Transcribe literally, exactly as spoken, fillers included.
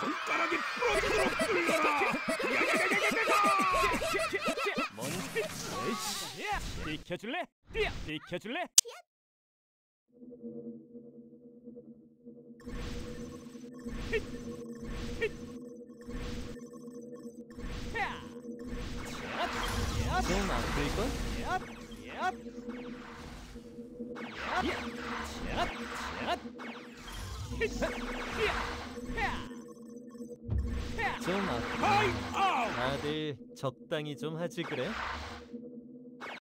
손가락이 부러지도록 눌러라. 뭔? 에이씨, 비켜줄래? 뛰어, 비켜줄래? 좀 아플걸? 좀 아플. 타임 아웃. 다들 적당히 좀 하지 그래?